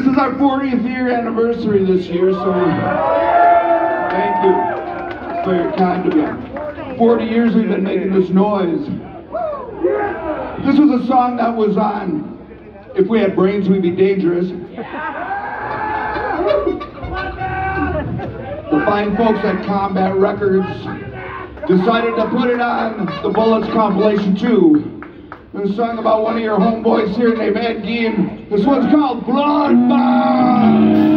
is our 40th year anniversary this year, so thank you. It's very kind of you. 40 years we've been making this noise. This was a song that was on If We Had Brains We'd Be Dangerous. The fine folks at Combat Records decided to put it on the Bullets compilation too. It was a song about one of your homeboys here named Ed Gein. This one's called Bloodbath.